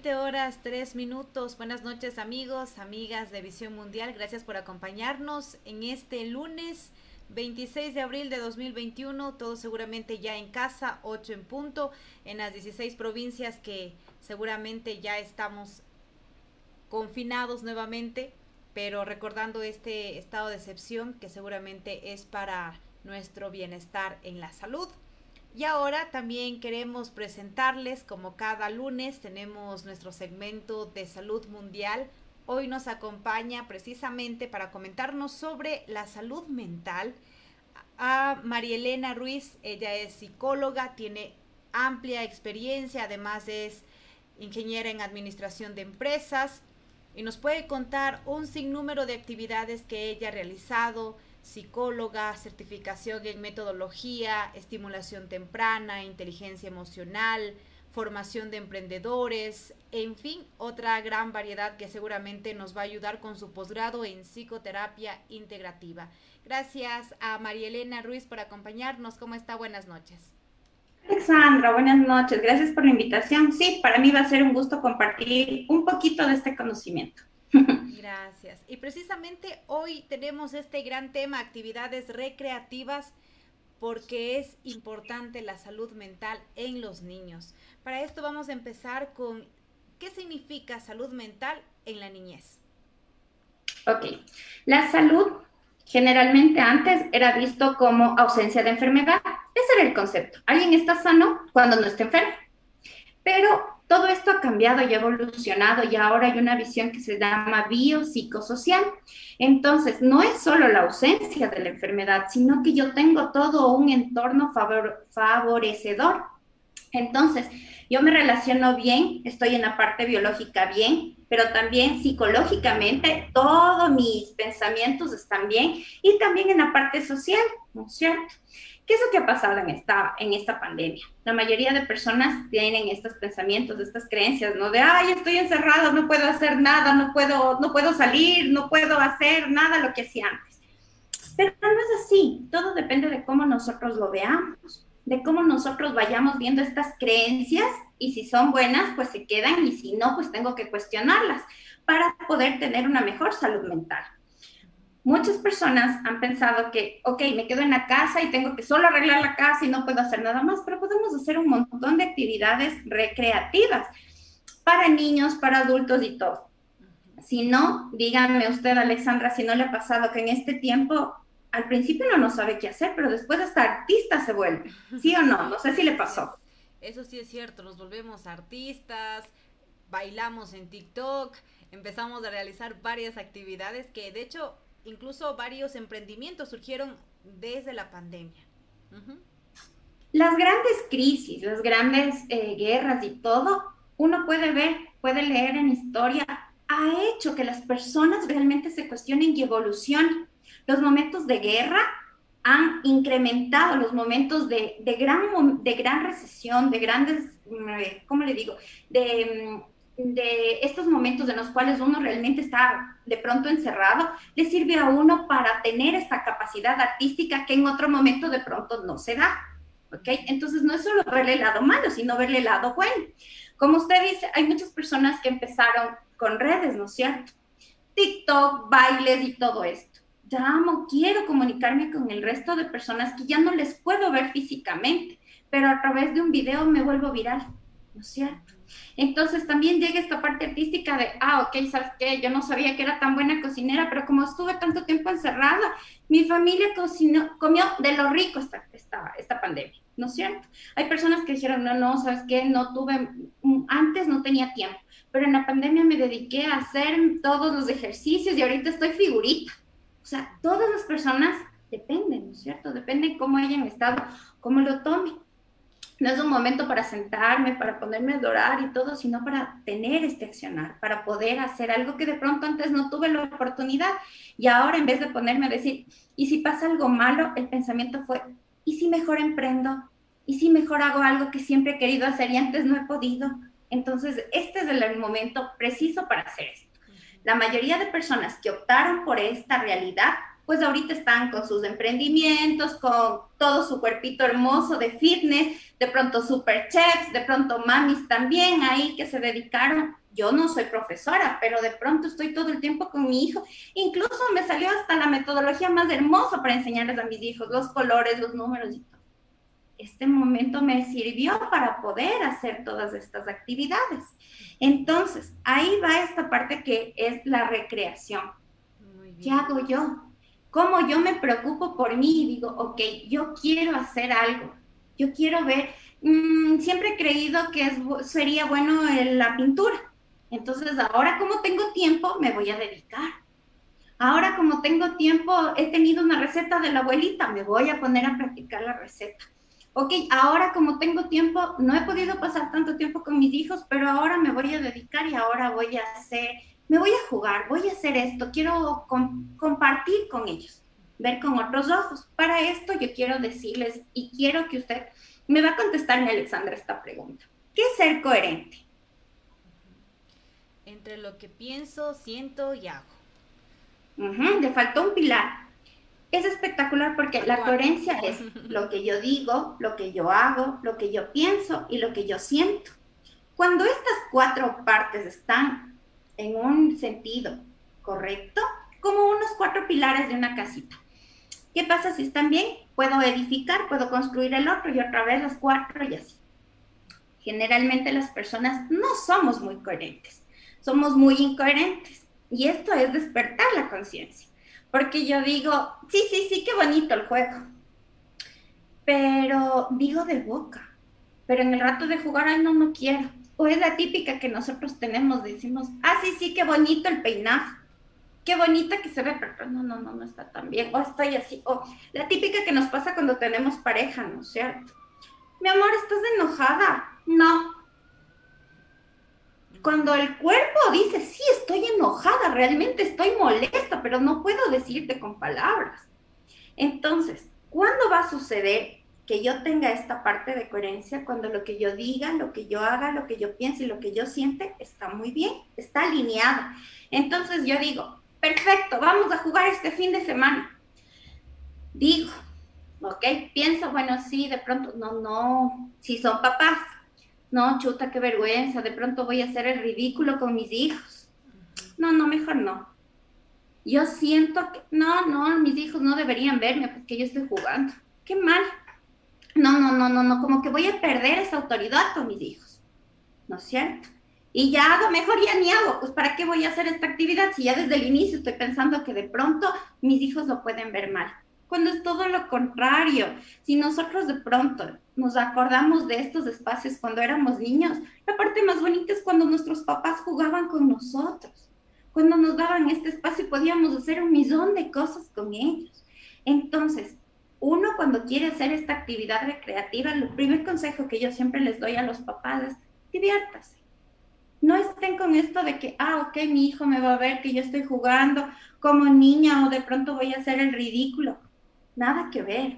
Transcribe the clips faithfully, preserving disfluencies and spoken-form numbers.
veinte horas, tres minutos. Buenas noches amigos, amigas de Visión Mundial. Gracias por acompañarnos en este lunes veintiséis de abril de dos mil veintiuno. Todos seguramente ya en casa, ocho en punto, en las dieciséis provincias que seguramente ya estamos confinados nuevamente, pero recordando este estado de excepción que seguramente es para nuestro bienestar en la salud. Y ahora también queremos presentarles, como cada lunes, tenemos nuestro segmento de salud mundial. Hoy nos acompaña precisamente para comentarnos sobre la salud mental a María Elena Ruiz. Ella es psicóloga, tiene amplia experiencia, además es ingeniera en administración de empresas y nos puede contar un sinnúmero de actividades que ella ha realizado. Psicóloga, certificación en metodología, estimulación temprana, inteligencia emocional, formación de emprendedores, en fin, otra gran variedad que seguramente nos va a ayudar con su posgrado en psicoterapia integrativa. Gracias a María Elena Ruiz por acompañarnos. ¿Cómo está? Buenas noches. Alexandra, buenas noches. Gracias por la invitación. Sí, para mí va a ser un gusto compartir un poquito de este conocimiento. Gracias. Y precisamente hoy tenemos este gran tema, actividades recreativas, porque es importante la salud mental en los niños. Para esto vamos a empezar con ¿qué significa salud mental en la niñez? Ok, la salud generalmente antes era visto como ausencia de enfermedad. Ese era el concepto. Alguien está sano cuando no está enfermo. Pero todo esto ha cambiado y ha evolucionado y ahora hay una visión que se llama biopsicosocial. Entonces, no es solo la ausencia de la enfermedad, sino que yo tengo todo un entorno favor favorecedor. Entonces, yo me relaciono bien, estoy en la parte biológica bien, pero también psicológicamente todos mis pensamientos están bien y también en la parte social, ¿no es cierto? ¿Qué es lo que ha pasado en esta, en esta pandemia? La mayoría de personas tienen estos pensamientos, estas creencias, ¿no? De, ay, estoy encerrado, no puedo hacer nada, no puedo, no puedo salir, no puedo hacer nada lo que hacía antes. Pero no es así, todo depende de cómo nosotros lo veamos, de cómo nosotros vayamos viendo estas creencias y si son buenas, pues se quedan y si no, pues tengo que cuestionarlas para poder tener una mejor salud mental. Muchas personas han pensado que, ok, me quedo en la casa y tengo que solo arreglar la casa y no puedo hacer nada más, pero podemos hacer un montón de actividades recreativas para niños, para adultos y todo. Si no, díganme usted, Alexandra, si no le ha pasado que en este tiempo, al principio uno no sabe qué hacer, pero después hasta artista se vuelve, ¿sí o no? No sé si le Así es. pasó. Eso sí es cierto, nos volvemos artistas, bailamos en TikTok, empezamos a realizar varias actividades que de hecho incluso varios emprendimientos surgieron desde la pandemia. Uh-huh. Las grandes crisis, las grandes eh, guerras y todo, uno puede ver, puede leer en historia, ha hecho que las personas realmente se cuestionen y evolucionen. Los momentos de guerra han incrementado los momentos de, de, gran, de gran recesión, de grandes, ¿cómo le digo? De, de estos momentos en los cuales uno realmente está de pronto encerrado, le sirve a uno para tener esta capacidad artística que en otro momento de pronto no se da. ¿Ok? Entonces no es solo verle el lado malo, sino verle el lado bueno. Como usted dice, hay muchas personas que empezaron con redes, ¿no es cierto? TikTok, bailes y todo esto. Ya amo, quiero comunicarme con el resto de personas que ya no les puedo ver físicamente, pero a través de un video me vuelvo viral, ¿no es cierto? Entonces también llega esta parte artística de, ah, ok, ¿sabes qué? Yo no sabía que era tan buena cocinera, pero como estuve tanto tiempo encerrada, mi familia cocinó, comió de lo rico esta, esta, esta pandemia, ¿no es cierto? Hay personas que dijeron, no, no, ¿sabes qué? No tuve, antes no tenía tiempo, pero en la pandemia me dediqué a hacer todos los ejercicios y ahorita estoy figurita. O sea, todas las personas dependen, ¿no es cierto? Depende cómo hayan estado, cómo lo tomen. No es un momento para sentarme, para ponerme a adorar y todo, sino para tener este accionar, para poder hacer algo que de pronto antes no tuve la oportunidad. Y ahora en vez de ponerme a decir, ¿y si pasa algo malo? El pensamiento fue, ¿y si mejor emprendo? ¿Y si mejor hago algo que siempre he querido hacer y antes no he podido? Entonces, este es el momento preciso para hacer esto. La mayoría de personas que optaron por esta realidad pues ahorita están con sus emprendimientos, con todo su cuerpito hermoso de fitness, de pronto super chefs, de pronto mamis también ahí que se dedicaron. Yo no soy profesora, pero de pronto estoy todo el tiempo con mi hijo. Incluso me salió hasta la metodología más hermosa para enseñarles a mis hijos, los colores, los números y todo. Este momento me sirvió para poder hacer todas estas actividades. Entonces, ahí va esta parte que es la recreación. Muy bien. ¿Qué hago yo? ¿Cómo yo me preocupo por mí? Y digo, ok, yo quiero hacer algo. Yo quiero ver, mmm, siempre he creído que es, sería bueno en la pintura. Entonces, ahora como tengo tiempo, me voy a dedicar. Ahora como tengo tiempo, he tenido una receta de la abuelita, me voy a poner a practicar la receta. Ok, ahora como tengo tiempo, no he podido pasar tanto tiempo con mis hijos, pero ahora me voy a dedicar y ahora voy a hacer, me voy a jugar, voy a hacer esto, quiero com compartir con ellos, ver con otros ojos. Para esto yo quiero decirles y quiero que usted me va a contestar, Alexandra, esta pregunta. ¿Qué es ser coherente? Entre lo que pienso, siento y hago. Uh-huh, le faltó un pilar. Es espectacular porque la coherencia es lo que yo digo, lo que yo hago, lo que yo pienso y lo que yo siento. Cuando estas cuatro partes están en un sentido correcto, como unos cuatro pilares de una casita. ¿Qué pasa si están bien? Puedo edificar, puedo construir el otro y otra vez los cuatro y así. Generalmente las personas no somos muy coherentes, somos muy incoherentes y esto es despertar la conciencia. Porque yo digo, sí, sí, sí, qué bonito el juego. Pero digo de boca. Pero en el rato de jugar, ay, no, no quiero. O es la típica que nosotros tenemos, decimos, ah, sí, sí, qué bonito el peinado. Qué bonita que se ve, pero no, no, no, no está tan bien. O estoy así. O la típica que nos pasa cuando tenemos pareja, ¿no es cierto? Mi amor, ¿estás enojada? No. Cuando el cuerpo dice, sí, estoy enojada, realmente estoy molesta, pero no puedo decirte con palabras. Entonces, ¿cuándo va a suceder que yo tenga esta parte de coherencia? Cuando lo que yo diga, lo que yo haga, lo que yo piense y lo que yo siente está muy bien, está alineado. Entonces yo digo, perfecto, vamos a jugar este fin de semana. Digo, ok, pienso, bueno, sí, de pronto, no, no, si son papás. No, chuta, qué vergüenza, de pronto voy a hacer el ridículo con mis hijos. No, no, mejor no. Yo siento que, no, no, mis hijos no deberían verme porque yo estoy jugando. Qué mal. No, no, no, no, no, como que voy a perder esa autoridad con mis hijos. ¿No es cierto? Y ya hago, mejor ya ni hago, pues ¿para qué voy a hacer esta actividad si ya desde el inicio estoy pensando que de pronto mis hijos lo pueden ver mal? Cuando es todo lo contrario. Si nosotros de pronto nos acordamos de estos espacios cuando éramos niños, la parte más bonita es cuando nuestros papás jugaban con nosotros, cuando nos daban este espacio y podíamos hacer un millón de cosas con ellos. Entonces, uno cuando quiere hacer esta actividad recreativa, el primer consejo que yo siempre les doy a los papás es, diviértase. No estén con esto de que, ah, ok, mi hijo me va a ver que yo estoy jugando como niña o de pronto voy a hacer el ridículo. Nada que ver.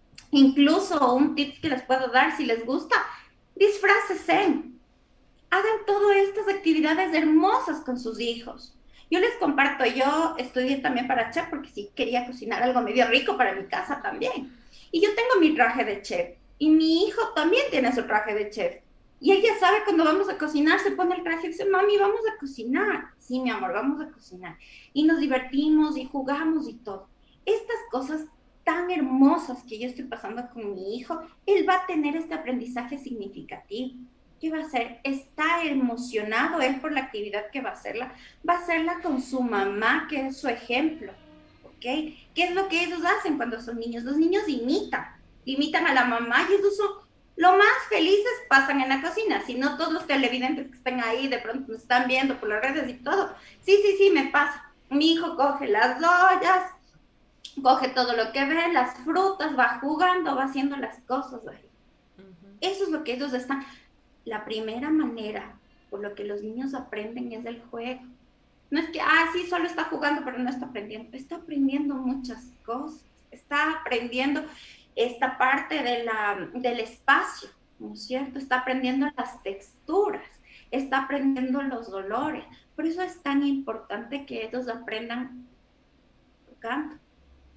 Incluso un tip que les puedo dar, si les gusta, disfrácense. Hagan todas estas actividades hermosas con sus hijos. Yo les comparto, yo estudié también para chef porque sí quería cocinar algo medio rico para mi casa también. Y yo tengo mi traje de chef y mi hijo también tiene su traje de chef. Y ella sabe cuando vamos a cocinar, se pone el traje y dice, mami, vamos a cocinar. Sí, mi amor, vamos a cocinar. Y nos divertimos y jugamos y todo. Estas cosas tan hermosas que yo estoy pasando con mi hijo, él va a tener este aprendizaje significativo. ¿Qué va a hacer? Está emocionado él por la actividad que va a hacerla. Va a hacerla con su mamá, que es su ejemplo. ¿Ok? ¿Qué es lo que ellos hacen cuando son niños? Los niños imitan. Imitan a la mamá y ellos son lo más felices pasan en la cocina. Si no, todos los televidentes que estén ahí de pronto nos están viendo por las redes y todo. Sí, sí, sí, me pasa. Mi hijo coge las ollas, coge todo lo que ve, las frutas, va jugando, va haciendo las cosas ahí. Uh-huh. Eso es lo que ellos están. La primera manera por lo que los niños aprenden es el juego. No es que, ah, sí, solo está jugando, pero no está aprendiendo. Está aprendiendo muchas cosas. Está aprendiendo esta parte de la, del espacio, ¿no es cierto? Está aprendiendo las texturas, está aprendiendo los dolores. Por eso es tan importante que ellos aprendan tocando,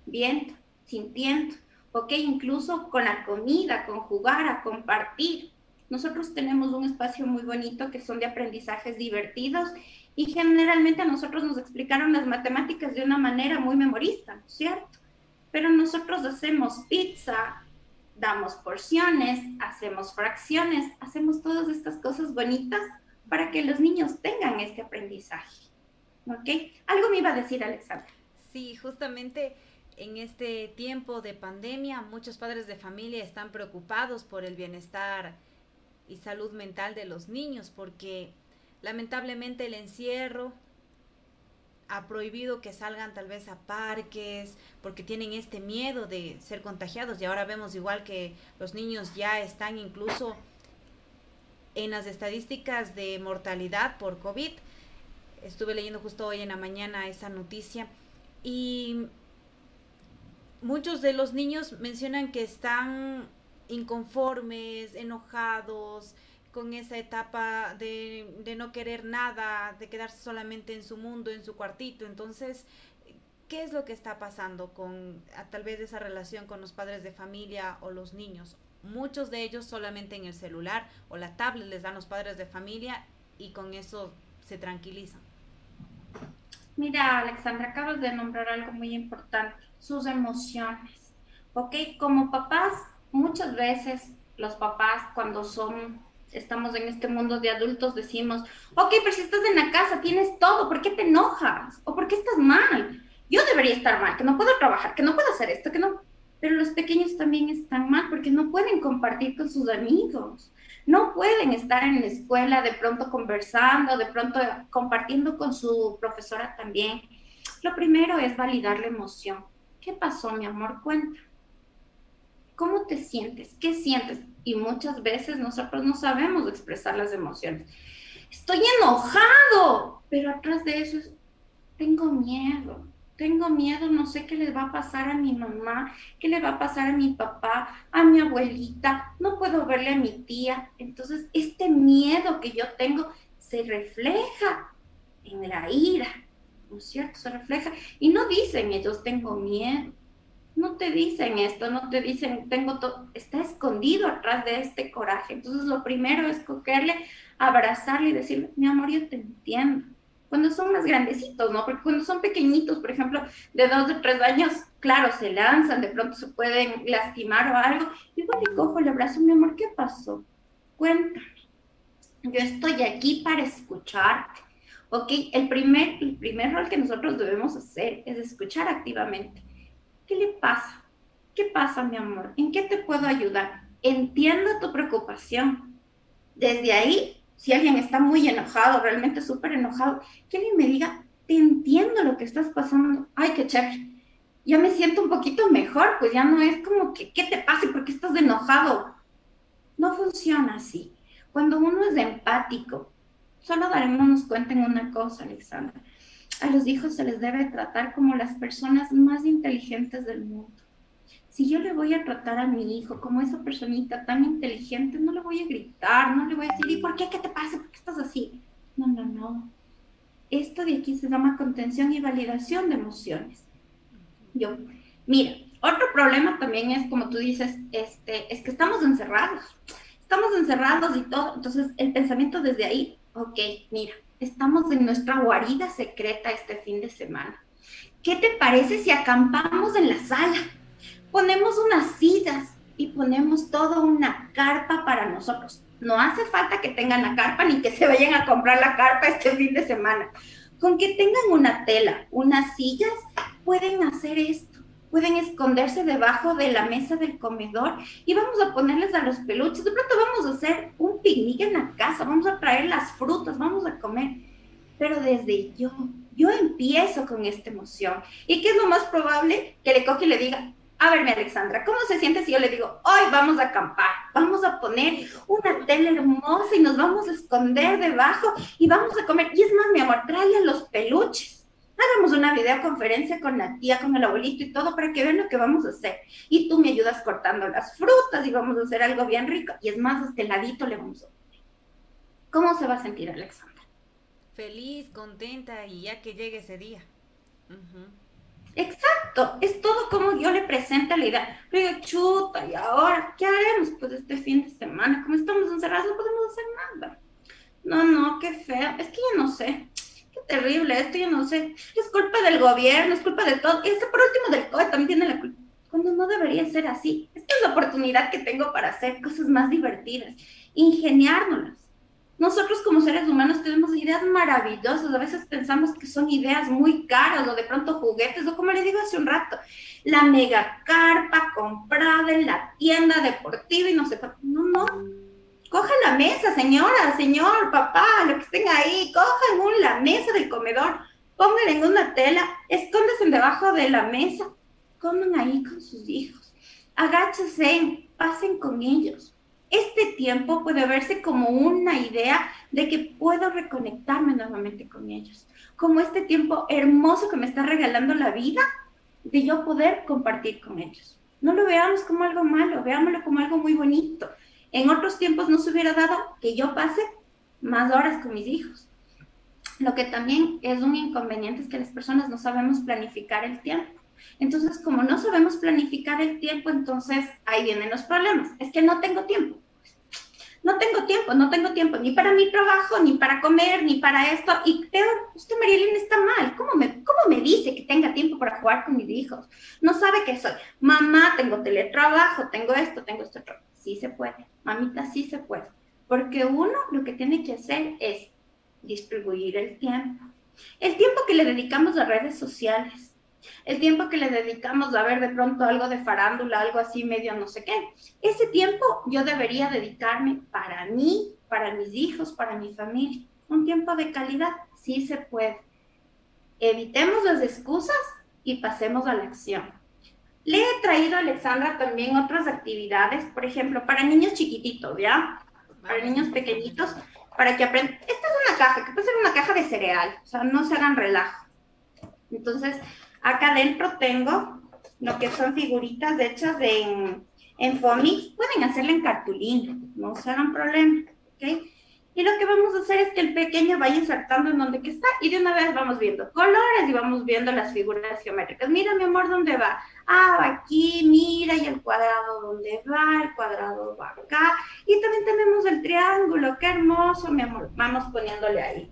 viendo, sintiendo, ¿ok? Incluso con la comida, con jugar, a compartir. Nosotros tenemos un espacio muy bonito que son de aprendizajes divertidos y generalmente a nosotros nos explicaron las matemáticas de una manera muy memorista, ¿no es cierto? Pero nosotros hacemos pizza, damos porciones, hacemos fracciones, hacemos todas estas cosas bonitas para que los niños tengan este aprendizaje. ¿Ok? Algo me iba a decir Alexandra. Sí, justamente en este tiempo de pandemia, muchos padres de familia están preocupados por el bienestar y salud mental de los niños, porque lamentablemente el encierro ha prohibido que salgan tal vez a parques, porque tienen este miedo de ser contagiados, y ahora vemos igual que los niños ya están incluso en las estadísticas de mortalidad por COVID. Estuve leyendo justo hoy en la mañana esa noticia y muchos de los niños mencionan que están inconformes, enojados, con esa etapa de, de no querer nada, de quedarse solamente en su mundo, en su cuartito. Entonces, ¿qué es lo que está pasando con a, tal vez esa relación con los padres de familia o los niños? Muchos de ellos solamente en el celular o la tablet les dan los padres de familia y con eso se tranquilizan. Mira, Alexandra, acabas de nombrar algo muy importante, sus emociones. ¿Ok? Como papás, muchas veces los papás cuando son, estamos en este mundo de adultos decimos, ok, pero si estás en la casa, tienes todo, ¿por qué te enojas? ¿O por qué estás mal? Yo debería estar mal, que no puedo trabajar, que no puedo hacer esto, que no... Pero los pequeños también están mal porque no pueden compartir con sus amigos, no pueden estar en la escuela de pronto conversando, de pronto compartiendo con su profesora también. Lo primero es validar la emoción. ¿Qué pasó, mi amor? Cuenta. ¿Cómo te sientes? ¿Qué sientes? Y muchas veces nosotros no sabemos expresar las emociones. Estoy enojado, pero atrás de eso es, tengo miedo. Tengo miedo, no sé qué le va a pasar a mi mamá, qué le va a pasar a mi papá, a mi abuelita, no puedo verle a mi tía. Entonces, este miedo que yo tengo se refleja en la ira, ¿no es cierto? Se refleja. Y no dicen ellos, tengo miedo. No te dicen esto, no te dicen, tengo todo, está escondido atrás de este coraje. Entonces, lo primero es cogerle, abrazarle y decirle, mi amor, yo te entiendo cuando son más grandecitos, ¿no? Porque cuando son pequeñitos, por ejemplo, de dos, de tres años, claro, se lanzan, de pronto se pueden lastimar o algo. Igual le cojo, le abrazo, mi amor, ¿qué pasó? Cuéntame. Yo estoy aquí para escucharte, ¿ok? El primer, el primer rol que nosotros debemos hacer es escuchar activamente. ¿Qué le pasa? ¿Qué pasa, mi amor? ¿En qué te puedo ayudar? Entiendo tu preocupación. Desde ahí, si alguien está muy enojado, realmente súper enojado, que alguien me diga, te entiendo lo que estás pasando. Ay, qué chévere. Ya me siento un poquito mejor, pues ya no es como que, ¿qué te pasa? ¿Por qué estás enojado? No funciona así. Cuando uno es empático, solo daremos cuenta en una cosa, Alexandra. A los hijos se les debe tratar como las personas más inteligentes del mundo. Si yo le voy a tratar a mi hijo como esa personita tan inteligente, no le voy a gritar, no le voy a decir, ¿y por qué? ¿Qué te pasa? ¿Por qué estás así? No, no, no. Esto de aquí se llama contención y validación de emociones. Yo, mira, otro problema también es, como tú dices, este, es que estamos encerrados. Estamos encerrados y todo. Entonces, el pensamiento desde ahí, ok, mira, estamos en nuestra guarida secreta este fin de semana. ¿Qué te parece si acampamos en la sala? Ponemos unas sillas y ponemos toda una carpa para nosotros. No hace falta que tengan la carpa ni que se vayan a comprar la carpa este fin de semana. Con que tengan una tela, unas sillas, pueden hacer esto. Pueden esconderse debajo de la mesa del comedor y vamos a ponerles a los peluches. De pronto vamos a hacer un picnic en la casa, vamos a traer las frutas, vamos a comer. Pero desde yo, yo empiezo con esta emoción. ¿Y qué es lo más probable? Que le coge y le diga, a ver, mi Alexandra, ¿cómo se siente si yo le digo, hoy vamos a acampar, vamos a poner una tela hermosa y nos vamos a esconder debajo y vamos a comer? Y es más, mi amor, tráele los peluches. Hagamos una videoconferencia con la tía, con el abuelito y todo para que vean lo que vamos a hacer. Y tú me ayudas cortando las frutas y vamos a hacer algo bien rico. Y es más, hasta heladito le vamos a poner. ¿Cómo se va a sentir, Alexandra? Feliz, contenta y ya que llegue ese día. Uh-huh. Exacto, es todo como yo le presento la idea. Pero digo, chuta, ¿y ahora qué haremos? Pues este fin de semana, como estamos encerrados, no podemos hacer nada. No, no, qué feo. Es que yo no sé. Qué terrible esto, yo no sé. Es culpa del gobierno, es culpa de todo. Y es que por último del C O E también tiene la culpa. Cuando no debería ser así. Esta es la oportunidad que tengo para hacer cosas más divertidas. Ingeniárnoslas. Nosotros como seres humanos tenemos ideas maravillosas. A veces pensamos que son ideas muy caras o de pronto juguetes o como le digo hace un rato, la mega carpa comprada en la tienda deportiva y no sé qué. No, no. Cojan la mesa, señora, señor, papá, lo que estén ahí, cojan un, la mesa del comedor, pónganla en una tela, escóndanse debajo de la mesa, coman ahí con sus hijos, agáchense, pasen con ellos. Este tiempo puede verse como una idea de que puedo reconectarme nuevamente con ellos, como este tiempo hermoso que me está regalando la vida, de yo poder compartir con ellos. No lo veamos como algo malo, veámoslo como algo muy bonito. En otros tiempos no se hubiera dado que yo pase más horas con mis hijos. Lo que también es un inconveniente es que las personas no sabemos planificar el tiempo. Entonces, como no sabemos planificar el tiempo, entonces ahí vienen los problemas. Es que no tengo tiempo. No tengo tiempo, no tengo tiempo ni para mi trabajo, ni para comer, ni para esto. Y peor, usted, Marielena, está mal. ¿Cómo me, cómo me dice que tenga tiempo para jugar con mis hijos? No sabe que soy mamá, tengo teletrabajo, tengo esto, tengo esto otro. Sí se puede, mamita, sí se puede. Porque uno lo que tiene que hacer es distribuir el tiempo. El tiempo que le dedicamos a redes sociales, el tiempo que le dedicamos a ver de pronto algo de farándula, algo así medio no sé qué. Ese tiempo yo debería dedicarme para mí, para mis hijos, para mi familia. Un tiempo de calidad, sí se puede. Evitemos las excusas y pasemos a la acción. Le he traído a Alexandra también otras actividades, por ejemplo, para niños chiquititos, ¿ya? Para niños pequeñitos, para que aprendan. Esta es una caja, que puede ser una caja de cereal, o sea, no se hagan relajo. Entonces, acá adentro tengo lo que son figuritas hechas de, en, en Fomix. Pueden hacerla en cartulina, no se hagan problema, ¿ok? Y lo que vamos a hacer es que el pequeño vaya insertando en donde que está y de una vez vamos viendo colores y vamos viendo las figuras geométricas. Mira, mi amor, ¿dónde va? Ah, va aquí, mira, y el cuadrado, ¿dónde va? El cuadrado va acá. Y también tenemos el triángulo, qué hermoso, mi amor. Vamos poniéndole ahí.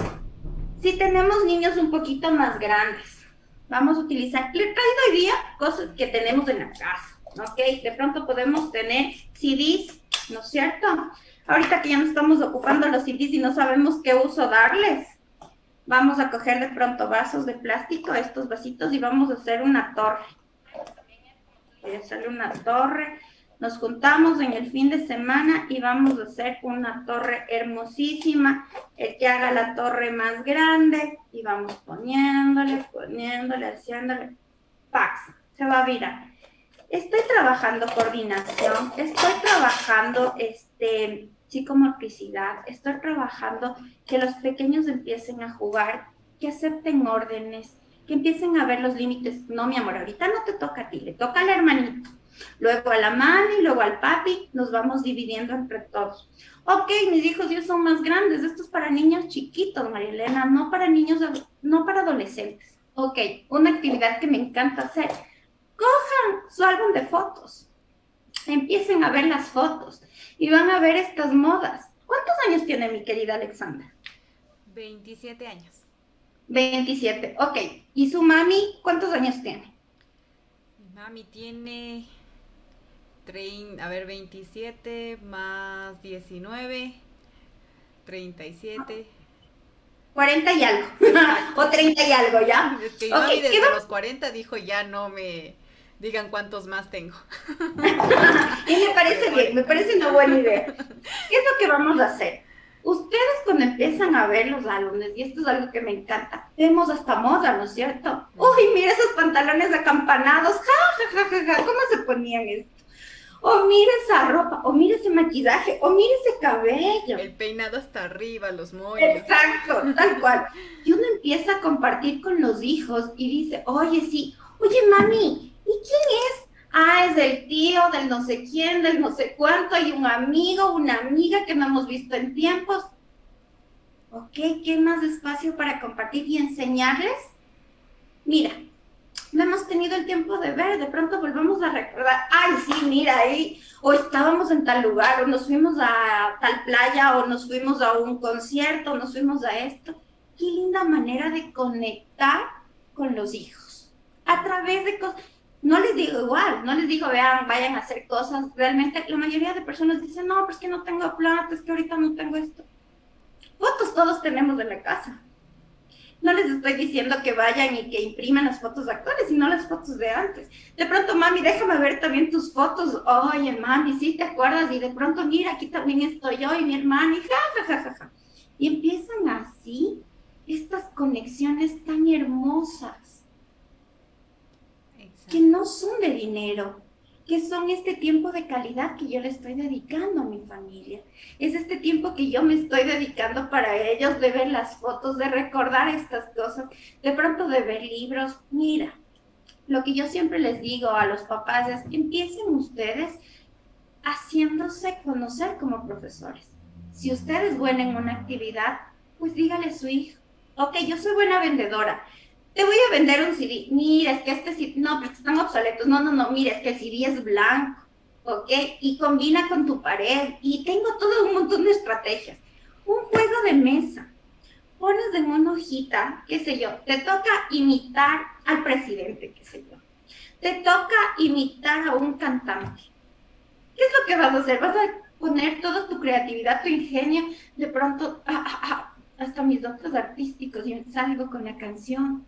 Si tenemos niños un poquito más grandes, vamos a utilizar, le he traído hoy día cosas que tenemos en la casa, ¿ok? De pronto podemos tener C Ds, ¿no es cierto? Ahorita que ya no estamos ocupando los C Ds y no sabemos qué uso darles, vamos a coger de pronto vasos de plástico, estos vasitos, y vamos a hacer una torre. Voy a hacerle una torre. Nos juntamos en el fin de semana y vamos a hacer una torre hermosísima. El que haga la torre más grande y vamos poniéndole, poniéndole, haciéndole. ¡Pax! Se va a virar. Estoy trabajando coordinación, estoy trabajando este, psicomotricidad, estoy trabajando que los pequeños empiecen a jugar, que acepten órdenes, que empiecen a ver los límites. No, mi amor, ahorita no te toca a ti, le toca al hermanito. Luego a la mami, luego al papi, nos vamos dividiendo entre todos. Ok, mis hijos ya son más grandes, esto es para niños chiquitos, Marielena, no para niños, no para adolescentes. Ok, una actividad que me encanta hacer. Cojan su álbum de fotos, empiecen a ver las fotos y van a ver estas modas. ¿Cuántos años tiene mi querida Alexandra? veintisiete años. veintisiete, ok. ¿Y su mami cuántos años tiene? Mi mami tiene, a ver, veintisiete más diecinueve, treinta y siete. cuarenta y algo, o treinta y algo, ¿ya? Es que mi mami okay, desde los cuarenta dijo, ya no me digan cuántos más tengo. Y me parece bien, me parece una buena idea. ¿Qué es lo que vamos a hacer? Ustedes cuando empiezan a ver los álbumes, y esto es algo que me encanta, vemos hasta moda, ¿no es cierto? Uy, mira esos pantalones acampanados, ja, ja, ja, ja, ja, ¿cómo se ponían esto? O mira esa ropa, o mira ese maquillaje, o mira ese cabello. El peinado hasta arriba, los moños. Exacto, tal cual. Y uno empieza a compartir con los hijos y dice, oye, sí, oye, mami, ¿y quién es? Ah, es del tío, del no sé quién, del no sé cuánto, hay un amigo, una amiga que no hemos visto en tiempos. Ok, ¿qué más espacio para compartir y enseñarles? Mira, no hemos tenido el tiempo de ver, de pronto volvemos a recordar, ay, sí, mira ahí, o estábamos en tal lugar, o nos fuimos a tal playa, o nos fuimos a un concierto, o nos fuimos a esto. Qué linda manera de conectar con los hijos, a través de cosas. No les digo igual, no les digo, vean, vayan a hacer cosas. Realmente la mayoría de personas dicen, no, pues que no tengo plata, es que ahorita no tengo esto. Fotos todos tenemos de la casa. No les estoy diciendo que vayan y que impriman las fotos actuales, sino las fotos de antes. De pronto, mami, déjame ver también tus fotos. Oye, mami, sí te acuerdas. Y de pronto, mira, aquí también estoy yo y mi hermana. Y ja, ja, ja, ja, ja. Y empiezan así estas conexiones tan hermosas. Exacto. Que no son de dinero, que son este tiempo de calidad que yo le estoy dedicando a mi familia. Es este tiempo que yo me estoy dedicando para ellos, de ver las fotos, de recordar estas cosas, de pronto de ver libros. Mira, lo que yo siempre les digo a los papás es, empiecen ustedes haciéndose conocer como profesores. Si usted es buena en una actividad, pues dígale a su hijo, ok, yo soy buena vendedora, te voy a vender un C D. Mira, es que este C D, no, pero están obsoletos. No, no, no, mira, es que el C D es blanco, ¿ok? Y combina con tu pared. Y tengo todo un montón de estrategias. Un juego de mesa. Pones en una hojita, qué sé yo, te toca imitar al presidente, qué sé yo. Te toca imitar a un cantante. ¿Qué es lo que vas a hacer? Vas a poner toda tu creatividad, tu ingenio. De pronto, ah, ah, ah, hasta mis dotes artísticos, y salgo con la canción.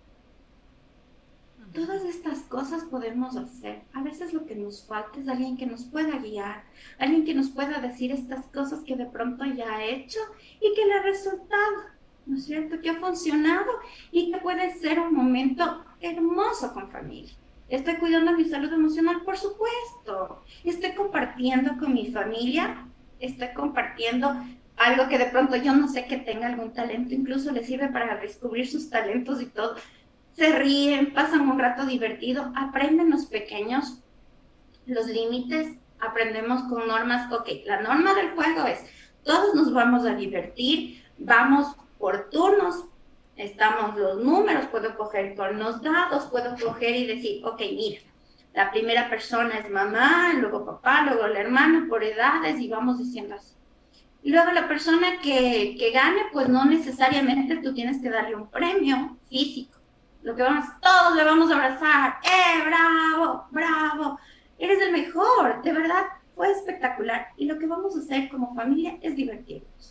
Todas estas cosas podemos hacer. A veces lo que nos falta es alguien que nos pueda guiar, alguien que nos pueda decir estas cosas que de pronto ya ha hecho y que le ha resultado, ¿no es cierto? Que ha funcionado y que puede ser un momento hermoso con familia. Estoy cuidando mi salud emocional, por supuesto. Estoy compartiendo con mi familia, estoy compartiendo algo que de pronto yo no sé que tenga algún talento, incluso le sirve para descubrir sus talentos y todo. Se ríen, pasan un rato divertido, aprenden los pequeños los límites, aprendemos con normas. Ok, la norma del juego es, todos nos vamos a divertir, vamos por turnos, estamos los números, puedo coger con los dados, puedo coger y decir, ok, mira, la primera persona es mamá, luego papá, luego el hermano, por edades, y vamos diciendo así. Y luego la persona que, que gane, pues no necesariamente tú tienes que darle un premio físico. Lo que vamos, todos le vamos a abrazar. ¡Eh, bravo, bravo! Eres el mejor, de verdad, fue espectacular. Y lo que vamos a hacer como familia es divertirnos.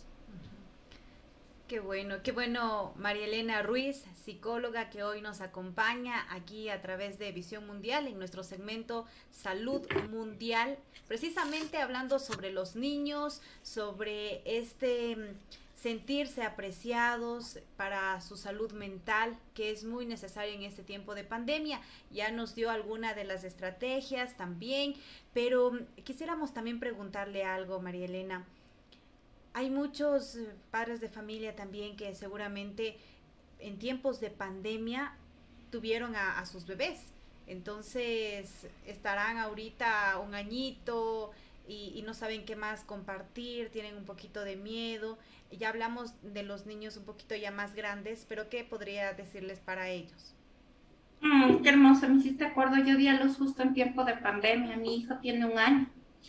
Qué bueno, qué bueno, María Elena Ruiz, psicóloga que hoy nos acompaña aquí a través de Visión Mundial en nuestro segmento Salud Mundial, precisamente hablando sobre los niños, sobre este sentirse apreciados para su salud mental, que es muy necesario en este tiempo de pandemia. Ya nos dio alguna de las estrategias también, pero quisiéramos también preguntarle algo, María Elena. Hay muchos padres de familia también que seguramente en tiempos de pandemia tuvieron a, a sus bebés, entonces estarán ahorita un añito y, y no saben qué más compartir, tienen un poquito de miedo. Ya hablamos de los niños un poquito ya más grandes, pero ¿qué podría decirles para ellos? Mm, qué hermoso, me hiciste acuerdo, yo di a luz justo en tiempo de pandemia, mi hijo tiene un año,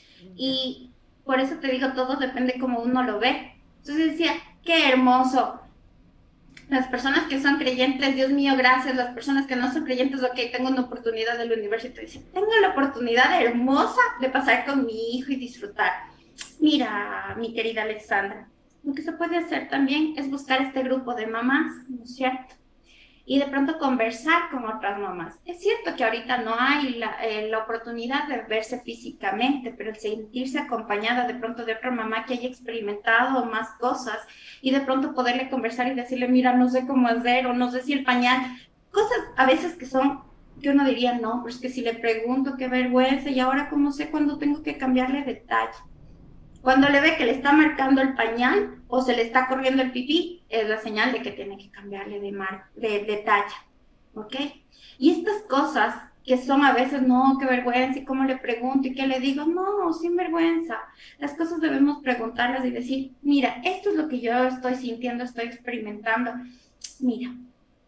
y por eso te digo, todo depende cómo uno lo ve. Entonces decía, qué hermoso. Las personas que son creyentes, Dios mío, gracias. Las personas que no son creyentes, ok, tengo una oportunidad de la universidad. Dice, tengo la oportunidad hermosa de pasar con mi hijo y disfrutar. Mira, mi querida Alexandra, lo que se puede hacer también es buscar este grupo de mamás, ¿no es cierto? Y de pronto conversar con otras mamás. Es cierto que ahorita no hay la, eh, la oportunidad de verse físicamente, pero el sentirse acompañada de pronto de otra mamá que haya experimentado más cosas y de pronto poderle conversar y decirle, mira, no sé cómo hacer o no sé si el pañal, cosas a veces que son, que uno diría, no, pero es que si le pregunto, qué vergüenza, y ahora cómo sé cuándo tengo que cambiarle de talla. Cuando le ve que le está marcando el pañal o se le está corriendo el pipí, es la señal de que tiene que cambiarle de, mar, de, de talla, ¿ok? Y estas cosas que son a veces, no, qué vergüenza, y cómo le pregunto y qué le digo, no, sin vergüenza. Las cosas debemos preguntarlas y decir, mira, esto es lo que yo estoy sintiendo, estoy experimentando. Mira,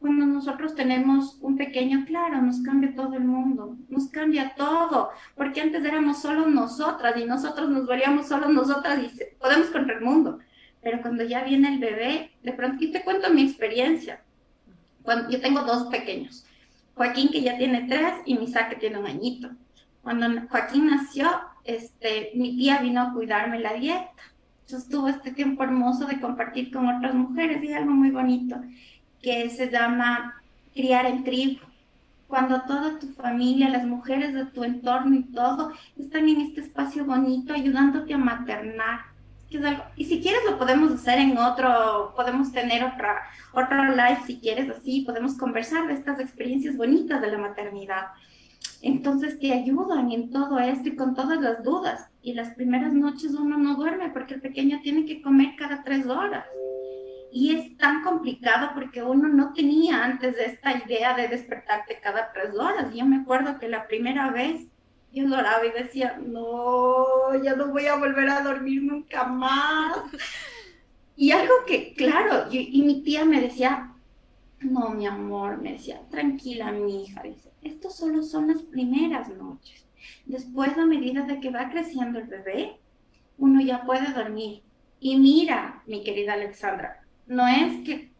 Cuando nosotros tenemos un pequeño, claro, nos cambia todo el mundo, nos cambia todo, porque antes éramos solo nosotras y nosotros nos veríamos solo nosotras y se, podemos contra el mundo. Pero cuando ya viene el bebé, de pronto, y te cuento mi experiencia. Cuando, yo tengo dos pequeños, Joaquín que ya tiene tres y Misa que tiene un añito. Cuando Joaquín nació, este, mi tía vino a cuidarme la dieta. Entonces tuvo este tiempo hermoso de compartir con otras mujeres y algo muy bonito que se llama criar en tribu. Cuando toda tu familia, las mujeres de tu entorno y todo están en este espacio bonito ayudándote a maternar. Que es algo, y si quieres lo podemos hacer en otro, podemos tener otra, otro live si quieres así, podemos conversar de estas experiencias bonitas de la maternidad. Entonces te ayudan en todo esto y con todas las dudas. Y las primeras noches uno no duerme porque el pequeño tiene que comer cada tres horas. Y es tan complicado porque uno no tenía antes de esta idea de despertarte cada tres horas. Yo me acuerdo que la primera vez yo lloraba y decía, no, ya no voy a volver a dormir nunca más. Y algo que, claro, y, y mi tía me decía, no, mi amor, me decía, tranquila, mi hija, dice, esto solo son las primeras noches. Después, a medida de que va creciendo el bebé, uno ya puede dormir. Y mira, mi querida Alexandra, no es que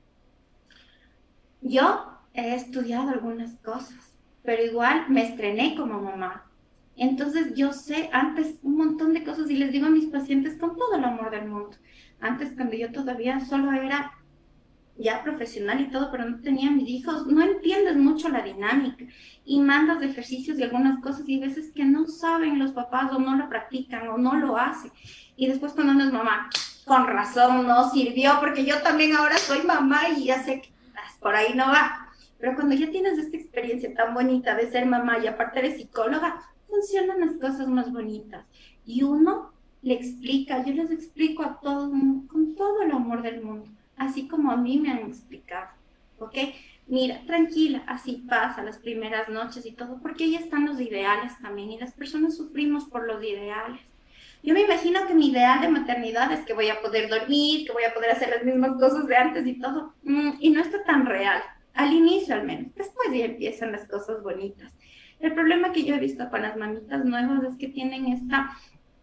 yo he estudiado algunas cosas, pero igual me estrené como mamá. Entonces yo sé antes un montón de cosas y les digo a mis pacientes con todo el amor del mundo. Antes cuando yo todavía solo era ya profesional y todo, pero no tenía mis hijos, no entiendes mucho la dinámica y mandas de ejercicios y algunas cosas y veces que no saben los papás o no lo practican o no lo hacen. Y después cuando uno es mamá, con razón no sirvió, porque yo también ahora soy mamá y ya sé que por ahí no va. Pero cuando ya tienes esta experiencia tan bonita de ser mamá y aparte eres psicóloga, funcionan las cosas más bonitas. Y uno le explica, yo les explico a todos con todo el amor del mundo, así como a mí me han explicado, ¿ok? Mira, tranquila, así pasa las primeras noches y todo, porque ahí están los ideales también y las personas sufrimos por los ideales. Yo me imagino que mi ideal de maternidad es que voy a poder dormir, que voy a poder hacer las mismas cosas de antes y todo, mm, y no está tan real, al inicio al menos, después ya empiezan las cosas bonitas. El problema que yo he visto con las mamitas nuevas es que tienen esta,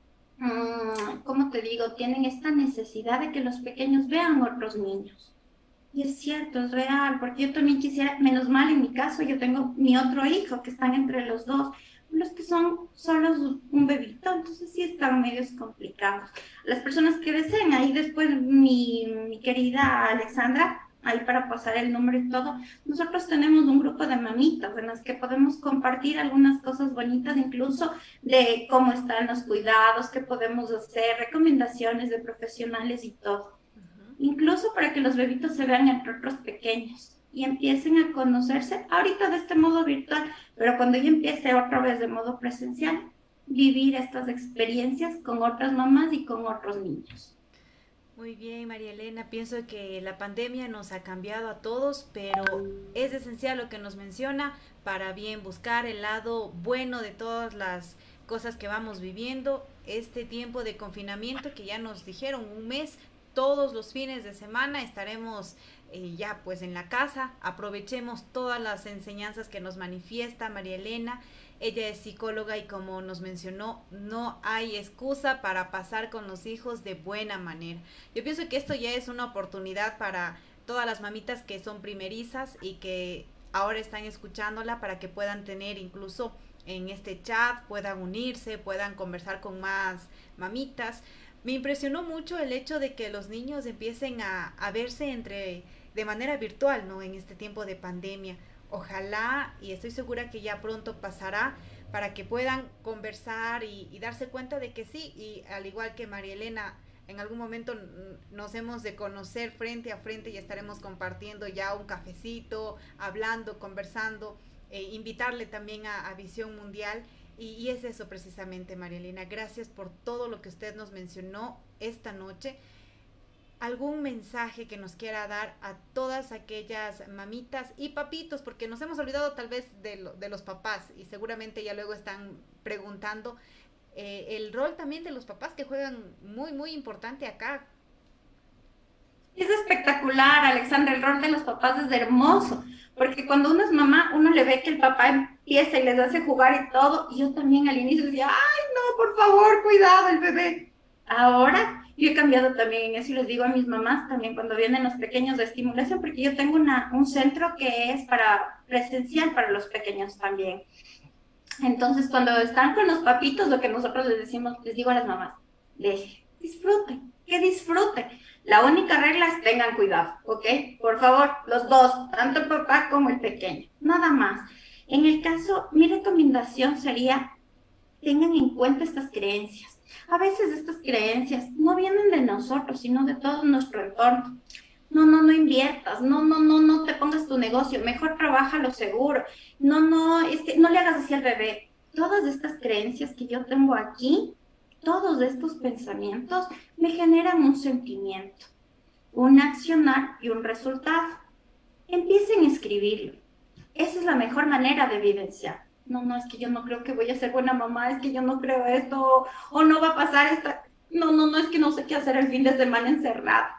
mmm, ¿cómo te digo? Tienen esta necesidad de que los pequeños vean otros niños. Y es cierto, es real, porque yo también quisiera, menos mal en mi caso, yo tengo mi otro hijo que están entre los dos, los que son solos un bebito, entonces sí están medios complicados. Las personas que deseen, ahí después mi, mi querida Alexandra, ahí para pasar el número y todo, nosotros tenemos un grupo de mamitas en las que podemos compartir algunas cosas bonitas, incluso de cómo están los cuidados, qué podemos hacer, recomendaciones de profesionales y todo. Uh-huh. Incluso para que los bebitos se vean entre otros pequeños y empiecen a conocerse ahorita de este modo virtual, pero cuando ya empiece otra vez de modo presencial, vivir estas experiencias con otras mamás y con otros niños. Muy bien, María Elena, pienso que la pandemia nos ha cambiado a todos, pero es esencial lo que nos menciona para bien buscar el lado bueno de todas las cosas que vamos viviendo. Este tiempo de confinamiento que ya nos dijeron, un mes, todos los fines de semana estaremos eh, ya pues en la casa. Aprovechemos todas las enseñanzas que nos manifiesta María Elena. Ella es psicóloga y como nos mencionó, no hay excusa para pasar con los hijos de buena manera. Yo pienso que esto ya es una oportunidad para todas las mamitas que son primerizas y que ahora están escuchándola para que puedan tener incluso en este chat, puedan unirse, puedan conversar con más mamitas. Me impresionó mucho el hecho de que los niños empiecen a, a verse entre de manera virtual, ¿no? En este tiempo de pandemia. Ojalá, y estoy segura que ya pronto pasará, para que puedan conversar y, y darse cuenta de que sí, y al igual que María Elena, en algún momento nos hemos de conocer frente a frente y estaremos compartiendo ya un cafecito, hablando, conversando, eh, invitarle también a, a Visión Mundial, y, y es eso precisamente, María Elena. Gracias por todo lo que usted nos mencionó esta noche. ¿Algún mensaje que nos quiera dar a todas aquellas mamitas y papitos? Porque nos hemos olvidado tal vez de, lo, de los papás y seguramente ya luego están preguntando eh, el rol también de los papás que juegan muy, muy importante acá. Es espectacular, Alexandra, el rol de los papás es hermoso, porque cuando uno es mamá, uno le ve que el papá empieza y les hace jugar y todo, y yo también al inicio decía, ay, no, por favor, cuidado el bebé. Ahora yo he cambiado también en eso y les digo a mis mamás también cuando vienen los pequeños de estimulación, porque yo tengo una, un centro que es para presencial para los pequeños también. Entonces, cuando están con los papitos, lo que nosotros les decimos, les digo a las mamás, deje, disfruten, que disfruten. La única regla es tengan cuidado, ¿ok? Por favor, los dos, tanto el papá como el pequeño, nada más. En el caso, mi recomendación sería, tengan en cuenta estas creencias. A veces estas creencias no vienen de nosotros, sino de todo nuestro entorno. No, no, no inviertas, no, no, no, no te pongas tu negocio, mejor trabaja lo seguro. No, no, es que no le hagas así al bebé. Todas estas creencias que yo tengo aquí, todos estos pensamientos me generan un sentimiento, un accionar y un resultado. Empiecen a escribirlo. Esa es la mejor manera de evidenciar. No, no, es que yo no creo que voy a ser buena mamá, es que yo no creo esto, o no va a pasar esta... No, no, no, es que no sé qué hacer el fin de semana encerrado.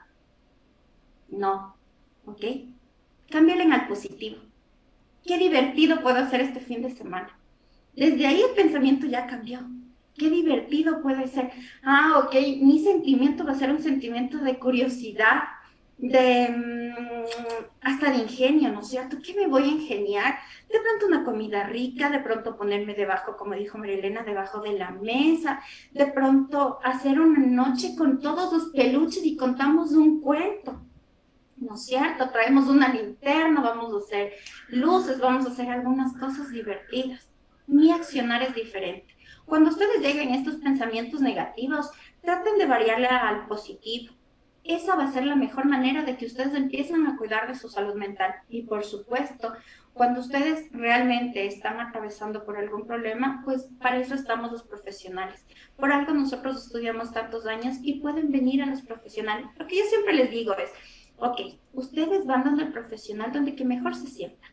No, ¿ok? Cámbialen al positivo. Qué divertido puedo hacer este fin de semana. Desde ahí el pensamiento ya cambió. Qué divertido puede ser. Ah, ok, mi sentimiento va a ser un sentimiento de curiosidad, de mmm, hasta de ingenio, ¿no es cierto? ¿Qué me voy a ingeniar? De pronto una comida rica, de pronto ponerme debajo, como dijo María Elena, debajo de la mesa, de pronto hacer una noche con todos los peluches y contamos un cuento. ¿No es cierto? Traemos una linterna, vamos a hacer luces, vamos a hacer algunas cosas divertidas. Mi accionar es diferente. Cuando ustedes lleguen a estos pensamientos negativos, traten de variarle al positivo. Esa va a ser la mejor manera de que ustedes empiecen a cuidar de su salud mental. Y por supuesto, cuando ustedes realmente están atravesando por algún problema, pues para eso estamos los profesionales. Por algo nosotros estudiamos tantos años y pueden venir a los profesionales. Lo que yo siempre les digo es, ok, ustedes van donde el profesional donde que mejor se sientan.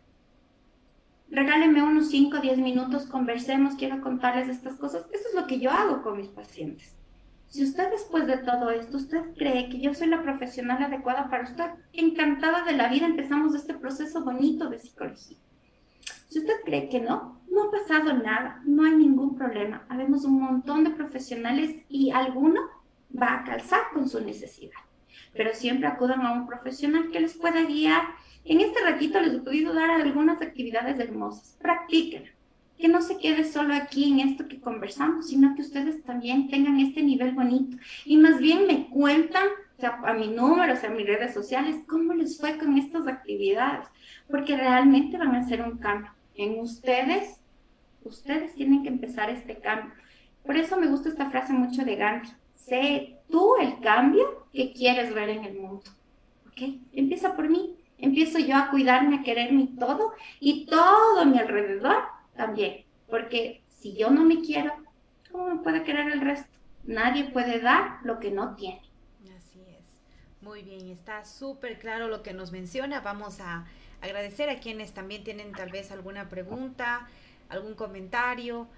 Regálenme unos cinco o diez minutos, conversemos, quiero contarles estas cosas. Eso es lo que yo hago con mis pacientes. Si usted después de todo esto, usted cree que yo soy la profesional adecuada para usted, encantada de la vida, empezamos este proceso bonito de psicología. Si usted cree que no, no ha pasado nada, no hay ningún problema. Habemos un montón de profesionales y alguno va a calzar con su necesidad. Pero siempre acudan a un profesional que les pueda guiar. En este ratito les he podido dar algunas actividades hermosas. Practíquenla. Que no se quede solo aquí en esto que conversamos, sino que ustedes también tengan este nivel bonito. Y más bien me cuentan, o sea, a mi número, o sea, a mis redes sociales, cómo les fue con estas actividades. Porque realmente van a hacer un cambio. En ustedes, ustedes tienen que empezar este cambio. Por eso me gusta esta frase mucho de Gandhi. Sé tú el cambio que quieres ver en el mundo. ¿Ok? Empieza por mí. Empiezo yo a cuidarme, a quererme y todo. Y todo a mi alrededor también. Porque si yo no me quiero, ¿cómo me puede querer el resto? Nadie puede dar lo que no tiene. Así es. Muy bien, está súper claro lo que nos menciona. Vamos a agradecer a quienes también tienen tal vez alguna pregunta, algún comentario.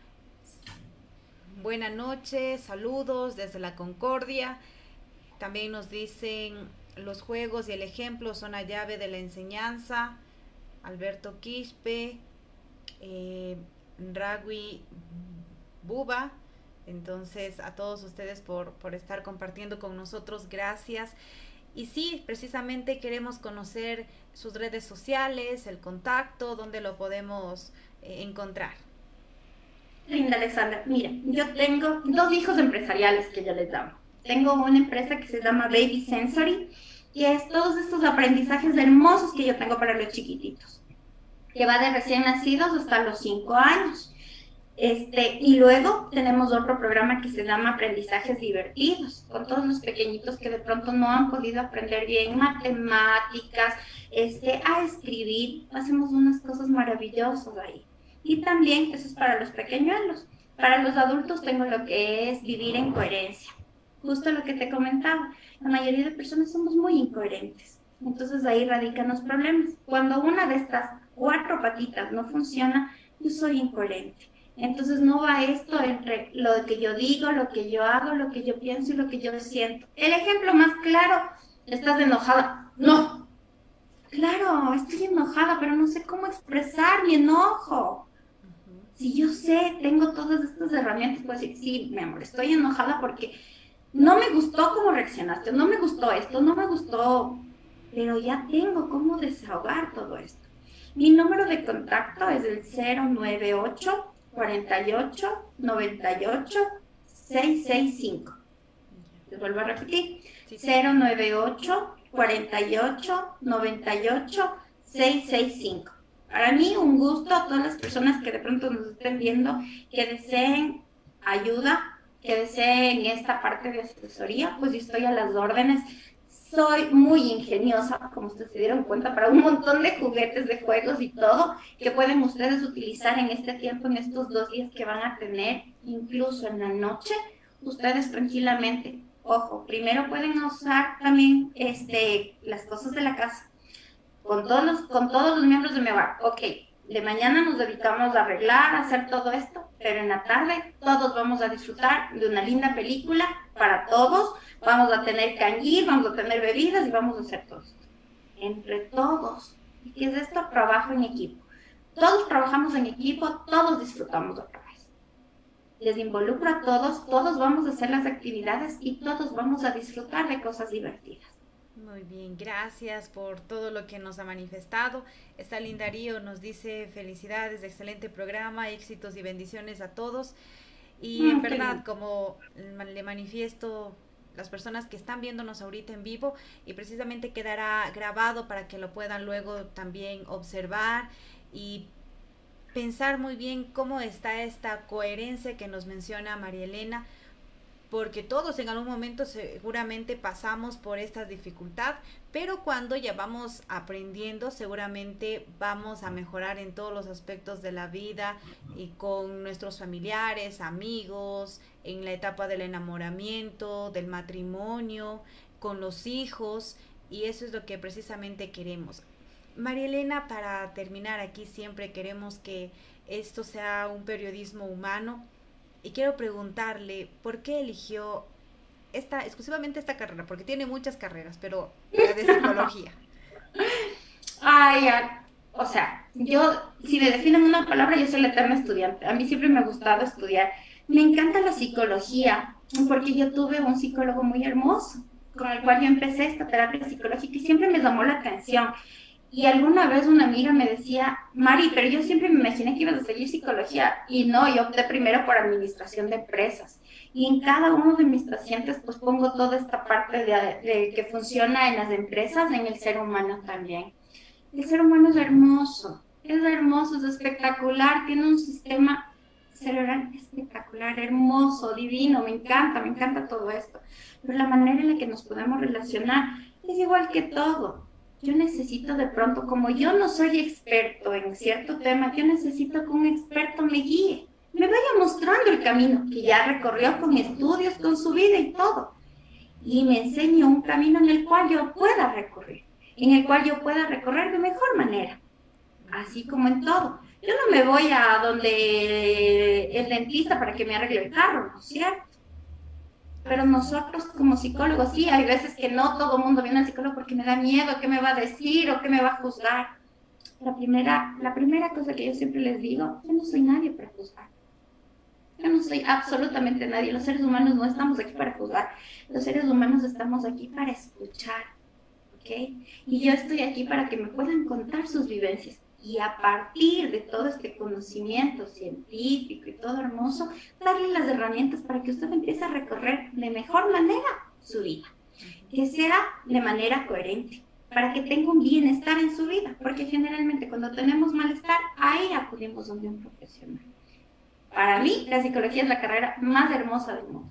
Buenas noches, saludos desde la Concordia. También nos dicen, los juegos y el ejemplo son la llave de la enseñanza. Alberto Quispe, eh, Ragui Buba. Entonces, a todos ustedes por, por estar compartiendo con nosotros, gracias. Y sí, precisamente queremos conocer sus redes sociales, el contacto, dónde lo podemos eh, encontrar. Linda Alexandra, mira, yo tengo dos hijos empresariales que yo les llamo. Tengo una empresa que se llama Baby Sensory, que es todos estos aprendizajes hermosos que yo tengo para los chiquititos, que va de recién nacidos hasta los cinco años. Este, y luego tenemos otro programa que se llama Aprendizajes Divertidos, con todos los pequeñitos que de pronto no han podido aprender bien matemáticas, este, a escribir. Hacemos unas cosas maravillosas ahí. Y también, eso es para los pequeñuelos. Para los adultos tengo lo que es vivir en coherencia. Justo lo que te comentaba, la mayoría de personas somos muy incoherentes. Entonces ahí radican los problemas. Cuando una de estas cuatro patitas no funciona, yo soy incoherente. Entonces no va esto entre lo que yo digo, lo que yo hago, lo que yo pienso y lo que yo siento. El ejemplo más claro ¿Estás enojada? No. Claro, estoy enojada, pero no sé cómo expresar mi enojo. Si yo sé, tengo todas estas herramientas, pues decir, sí, mi amor, estoy enojada porque no me gustó cómo reaccionaste, no me gustó esto, no me gustó, pero ya tengo cómo desahogar todo esto. Mi número de contacto es el cero nueve ocho, cuarenta y ocho, noventa y ocho, seiscientos sesenta y cinco. Les vuelvo a repetir, cero nueve ocho, cuarenta y ocho, noventa y ocho, seiscientos sesenta y cinco. Para mí, un gusto a todas las personas que de pronto nos estén viendo, que deseen ayuda, que deseen esta parte de asesoría, pues yo estoy a las órdenes. Soy muy ingeniosa, como ustedes se dieron cuenta, para un montón de juguetes, de juegos y todo, que pueden ustedes utilizar en este tiempo, en estos dos días que van a tener, incluso en la noche, ustedes tranquilamente. Ojo, primero pueden usar también este, las cosas de la casa, con todos los, con todos los miembros de mi hogar. Ok, de mañana nos dedicamos a arreglar, a hacer todo esto, pero en la tarde todos vamos a disfrutar de una linda película para todos, vamos a tener canguil, vamos a tener bebidas y vamos a hacer todo esto. Entre todos. ¿Y qué es esto? Trabajo en equipo. Todos trabajamos en equipo, todos disfrutamos otra vez. Les involucro a todos, todos vamos a hacer las actividades y todos vamos a disfrutar de cosas divertidas. Muy bien, gracias por todo lo que nos ha manifestado. Stalin Darío nos dice felicidades, excelente programa, éxitos y bendiciones a todos. Y mm, en verdad, bien. Como le manifiesto las personas que están viéndonos ahorita en vivo, y precisamente quedará grabado para que lo puedan luego también observar y pensar muy bien cómo está esta coherencia que nos menciona María Elena, porque todos en algún momento seguramente pasamos por esta dificultad, pero cuando ya vamos aprendiendo seguramente vamos a mejorar en todos los aspectos de la vida y con nuestros familiares, amigos, en la etapa del enamoramiento, del matrimonio, con los hijos, y eso es lo que precisamente queremos. María Elena, para terminar aquí siempre queremos que esto sea un periodismo humano. Y quiero preguntarle, ¿por qué eligió esta, exclusivamente esta carrera? Porque tiene muchas carreras, pero la de psicología. Ay, o sea, yo, si me definen una palabra, yo soy la eterna estudiante. A mí siempre me ha gustado estudiar. Me encanta la psicología, porque yo tuve un psicólogo muy hermoso, con el cual yo empecé esta terapia psicológica y siempre me llamó la atención. Y alguna vez una amiga me decía, Mari, pero yo siempre me imaginé que ibas a seguir psicología. Y no, yo opté primero por administración de empresas. Y en cada uno de mis pacientes pues pongo toda esta parte de, de que funciona en las empresas, en el ser humano también. El ser humano es hermoso, es hermoso, es espectacular, tiene un sistema cerebral espectacular, hermoso, divino, me encanta, me encanta todo esto. Pero la manera en la que nos podemos relacionar es igual que todo. Yo necesito de pronto, como yo no soy experto en cierto tema, yo necesito que un experto me guíe, me vaya mostrando el camino que ya recorrió con estudios, con su vida y todo. Y me enseñe un camino en el cual yo pueda recorrer, en el cual yo pueda recorrer de mejor manera, así como en todo. Yo no me voy a donde el dentista para que me arregle el carro, ¿no es cierto? Pero nosotros como psicólogos, sí, hay veces que no todo el mundo viene al psicólogo porque me da miedo, qué me va a decir o qué me va a juzgar. La primera, la primera cosa que yo siempre les digo, yo no soy nadie para juzgar. Yo no soy absolutamente nadie. Los seres humanos no estamos aquí para juzgar. Los seres humanos estamos aquí para escuchar, ¿ok? Y yo estoy aquí para que me puedan contar sus vivencias. Y a partir de todo este conocimiento científico y todo hermoso, darle las herramientas para que usted empiece a recorrer de mejor manera su vida. Que sea de manera coherente, para que tenga un bienestar en su vida. Porque generalmente cuando tenemos malestar, ahí acudimos donde un profesional. Para mí, la psicología es la carrera más hermosa del mundo.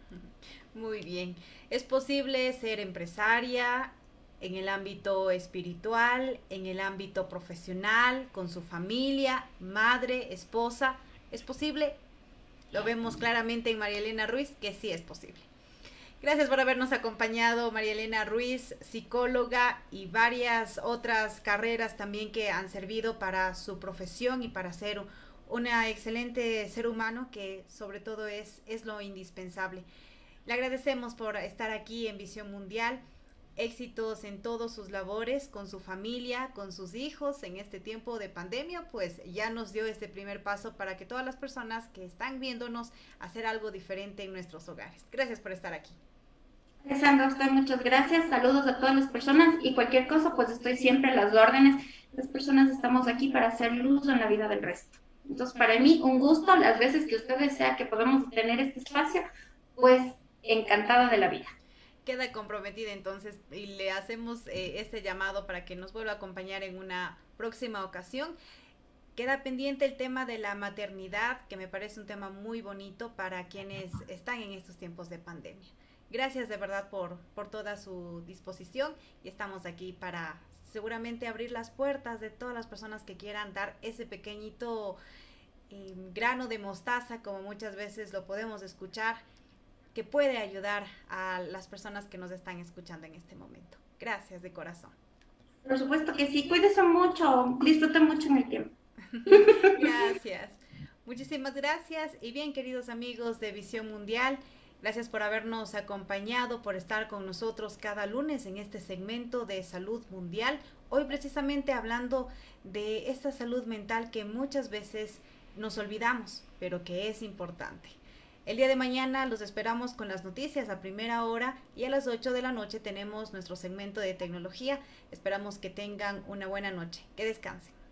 Muy bien. ¿Es posible ser empresaria en el ámbito espiritual, en el ámbito profesional, con su familia, madre, esposa? ¿Es posible? Lo vemos claramente en María Elena Ruiz, que sí es posible. Gracias por habernos acompañado, María Elena Ruiz, psicóloga, y varias otras carreras también que han servido para su profesión y para ser una excelente ser humano, que sobre todo es, es lo indispensable. Le agradecemos por estar aquí en Visión Mundial. éxitos en todos sus labores, con su familia, con sus hijos en este tiempo de pandemia, pues ya nos dio este primer paso para que todas las personas que están viéndonos hacer algo diferente en nuestros hogares. Gracias por estar aquí. Alessandra, a usted muchas gracias, saludos a todas las personas y cualquier cosa, pues estoy siempre a las órdenes. Las personas estamos aquí para hacer luz en la vida del resto. Entonces, para mí, un gusto, las veces que usted desea que podamos tener este espacio, pues encantada de la vida. Queda comprometida entonces y le hacemos eh, este llamado para que nos vuelva a acompañar en una próxima ocasión. Queda pendiente el tema de la maternidad, que me parece un tema muy bonito para quienes están en estos tiempos de pandemia. Gracias de verdad por, por toda su disposición y estamos aquí para seguramente abrir las puertas de todas las personas que quieran dar ese pequeñito eh, grano de mostaza, como muchas veces lo podemos escuchar, que puede ayudar a las personas que nos están escuchando en este momento. Gracias de corazón. Por supuesto que sí, cuídese mucho, disfruten mucho en el tiempo. Gracias. Muchísimas gracias y bien, queridos amigos de Visión Mundial, gracias por habernos acompañado, por estar con nosotros cada lunes en este segmento de salud mundial. Hoy precisamente hablando de esta salud mental que muchas veces nos olvidamos, pero que es importante. El día de mañana los esperamos con las noticias a primera hora y a las ocho de la noche tenemos nuestro segmento de tecnología. Esperamos que tengan una buena noche. Que descansen.